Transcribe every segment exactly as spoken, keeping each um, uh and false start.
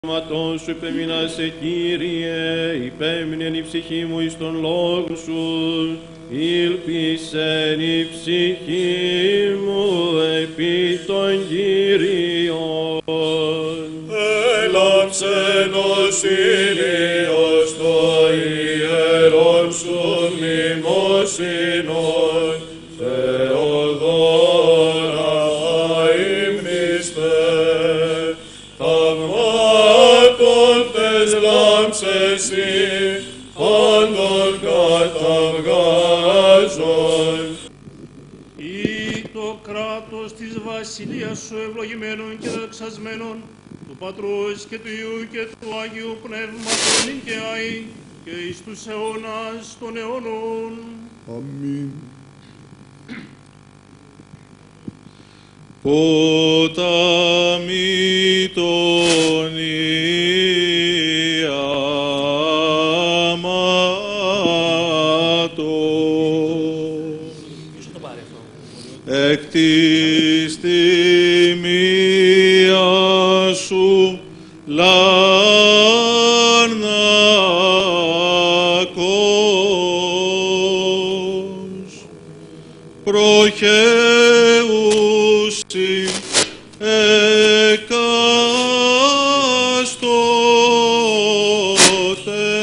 Ματών σου υπεμείνασε, Κύριε, υπέμεινεν η ψυχή μου εις τον λόγο σου, ήλπισεν η ψυχή μου επί των Κύριων. Έλαψεν ως Ήλιος το ιερόν σου μνημόσυνον, Θεοδόρα αείμνηστε, θαυμάτων λάμψες ή πάντων καταυγάζων. Ή το κράτος της βασιλείας σου ευλογημένων και δοξασμένων, του Πατρός και του Υιού και του Αγίου Πνεύματος νυν και αεί και εις τους αιώνας των αιώνων. Αμήν. Ποτάμι τον εκ της τιμίας σου λάρνακος προχέουσι εκάστοτε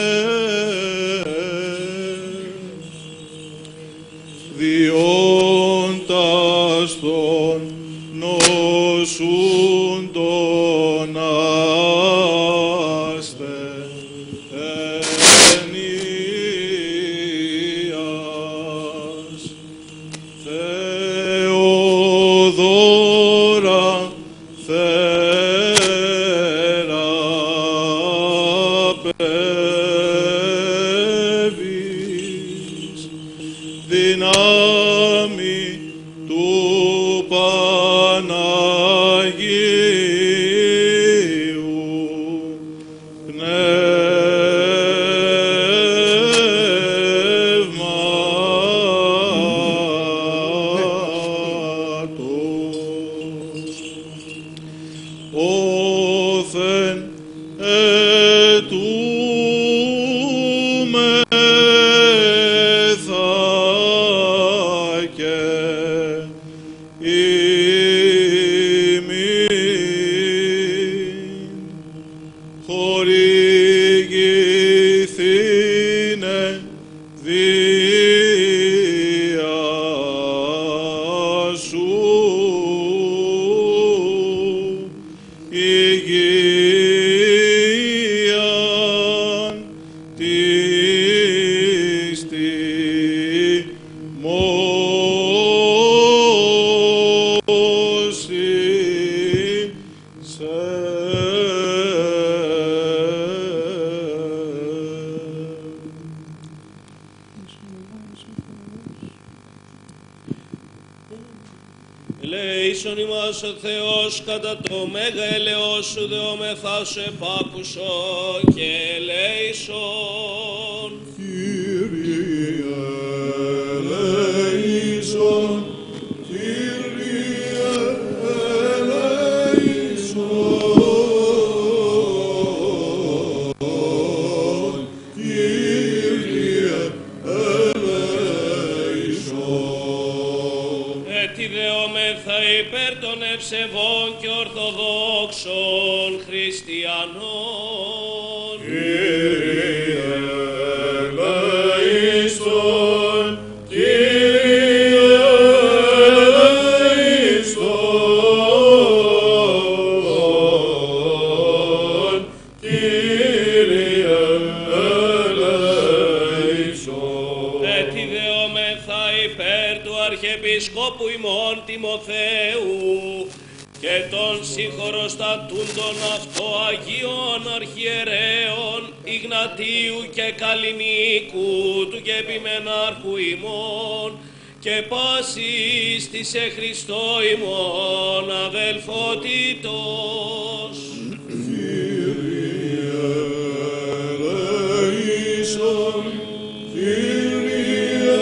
διόντας τον νοσούν τον ασθενείας. Θεοδόρα θεραπεύεις, δυνάμει του Παναγίου Πνεύματος. Όθεν ετούμεθα και ημίν χορηγηθήνε δια σου υγείαν της τιμώσης σε. Ελέησον ημάς ο Θεός κατά το μέγα ελεός σου δεόμεθά σου επάκουσο και ελέησον. Κύριε ελέησον, Κύριε ελέησον, Κύριε ελέησον. Έτσι δεόμεθα υπέρ των ευσεβών και ορθοδόξων χριστιανών. Κύριε ελέησον, Κύριε ελέησον, Κύριε ελέησον. Έτσι δεόμεθα υπέρ του Αρχιεπισκόπου ημών Τιμοθέου και των συγχωροστατούντων αυτό Αγίων Αρχιερέων Ιγνατίου και Καλλινίκου του και επιμενάρχου ημών και πάσης της σε Χριστώ ημών αδελφότητος. Κύριε ελέησον, Κύριε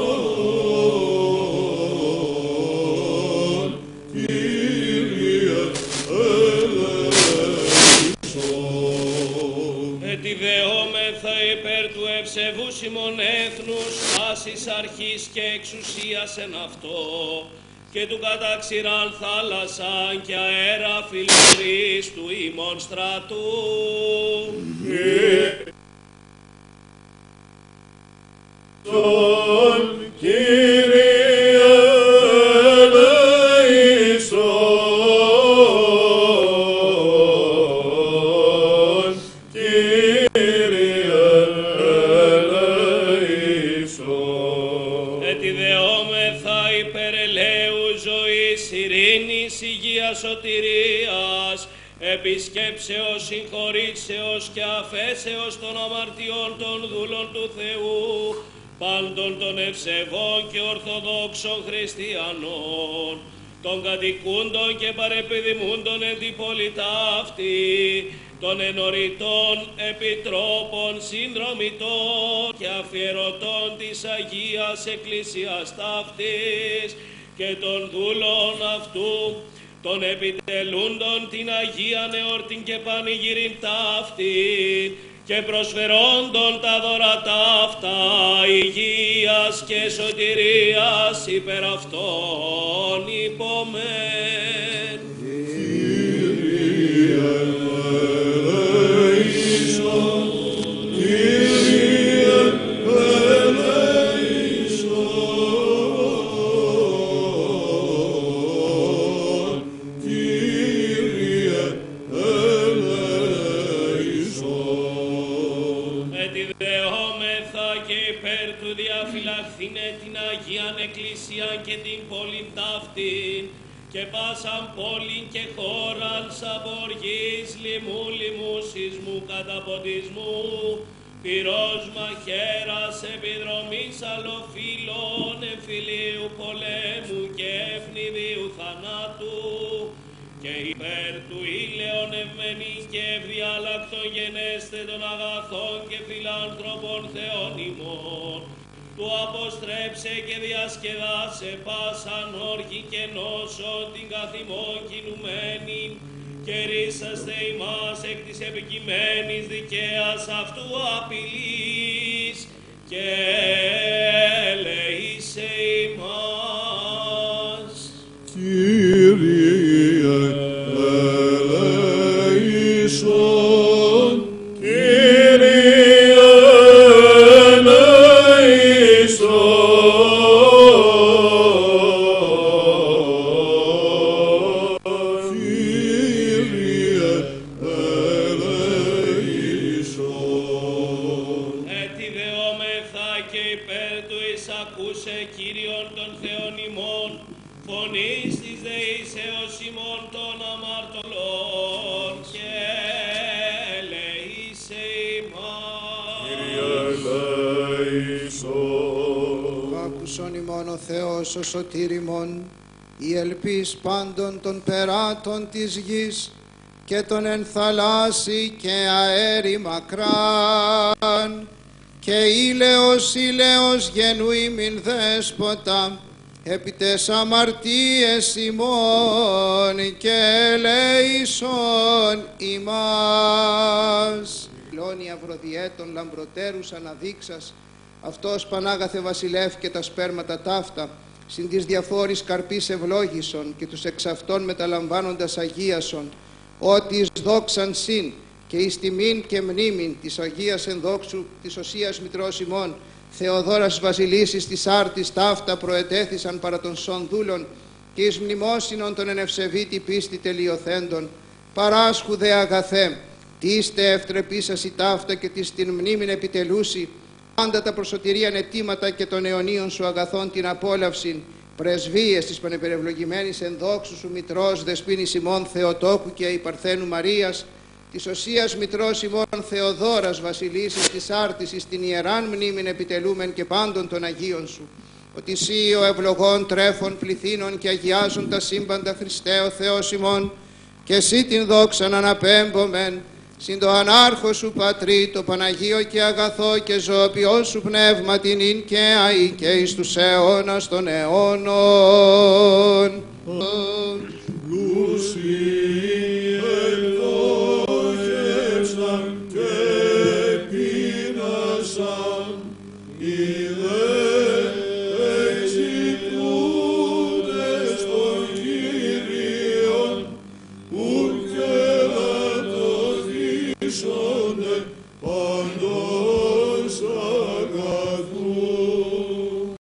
ελέησον, Κύριε ευσεβούς ημών έθνους, πάσης αρχής και εξουσίας εν αυτό, και του καταξηράν θάλασσαν και αέρα φιλορής του ημών στρατού. Τον Κύριε ελέησον, Κύριε ελέησον. Ετιδεόμεθα υπερελαίου ζωής, ειρήνης, υγείας, σωτηρίας, επισκέψεως, συγχωρήσεως και αφέσεως των αμαρτιών των δούλων του Θεού, πάντων των ευσεβών και ορθοδόξων χριστιανών, των κατοικούντων και παρεπιδημούντων εν την πόλητα αυτή, των ενωρητών επιτρόπων, συνδρομητών και αφιερωτών της Αγίας Εκκλησίας ταύτης και των δούλων αυτού, των επιτελούντων την Αγίαν εορτήν και πανηγύριν ταύτην και προσφερόντων τα δώρα ταύτα υγείας και σωτηρίας υπερ αυτών υπομεν. Κύριε ελέησον, Κύριε ελέησον, Κύριε ελέησον. Ετιδεόμεθα και υπέρ του διαφυλαχθήνε την Αγίαν Εκκλησίαν και την πόλην ταύτην και πάσαν πόλην και χώραν σαποργής, λοιμού, λοιμού, σεισμού, καταποντισμού, πυρός, μαχαίρας, επιδρομής, αλλοφύλων, εμφυλίου πολέμου και ευνηδίου θανάτου, και υπέρ του ήλαιον ευμένη και ευδιάλακτον γενέστε των αγαθών και φιλάνθρωπων Θεών ημών, του αποστρέψε και διασκεδάσε πάσαν όργη και νόσο την καθημών κινουμένη, και ρίσαστε ημάς εκ της επικειμένης δικαίας αυτού απειλής, και ελεήσε ημάς. Κύριε ελέησον, Κύριε ελέησον, Κύριε ελέησον. Ετιδεόμεθα και υπέρ του εισακούσε Κύριον των Θεών ημών, φωνής της δεήσεως ημών των αμαρτωλών, και ελεήσε ημάς. Κύριε ελέησον. Άκουσον ημών ο Θεός ο σωτήριμον, η ελπίς πάντων των περάτων της γης και των εν θαλάσσι και αέρι μακράν, και ήλαιος ήλαιος γενού ημιν δέσποτα, επί τες αμαρτίες ημών και ελέησον ημάς. Λώνη Αυροδιέτων λαμπροτέρους αναδείξας, αυτός Πανάγαθε βασιλεύ και τα σπέρματα ταύτα, συν της διαφόρης καρπής ευλόγησον και τους εξ αυτών μεταλαμβάνοντας αγίασον, ότι εις δόξαν συν και εις τιμήν και μνήμην της Αγίας ενδόξου της Οσίας Μητρός ημών, Θεοδόρας βασιλίσης της άρτης ταύτα προετέθησαν παρά των σων δούλων και εις μνημόσυνον των ενευσεβήτη πίστη τελειοθέντων, παράσχου δε αγαθέ, τι είστε ευτρεπίσας η ταύτα και της την μνήμην επιτελούσι, πάντα τα προσωτηρίαν αιτήματα και των αιωνίων σου αγαθών την απόλαυσιν, πρεσβείες της πανεπερευλογημένης ενδόξου σου Μητρός δεσποίνης ημών Θεοτόκου και η Παρθένου Μαρίας, της Οσίας Μητρός ημών Θεοδόρας βασιλίσης της άρτησης την ιεράν μνήμην επιτελούμεν και πάντων των Αγίων σου, ότι εσύ ο ευλογών τρέφων πληθύνων και αγιάζουν τα σύμπαντα Χριστέ ο Θεός ημών, και εσύ την δόξαν αναπέμπομεν, συν το ανάρχο σου Πατρί, το Παναγίο και αγαθό και ζωοποιό σου πνεύμα την ίν και αεί και εις τους αιώνας των αιώνων. Πλούσιοι ευλόγευσαν και πείνασαν ελπίσονται,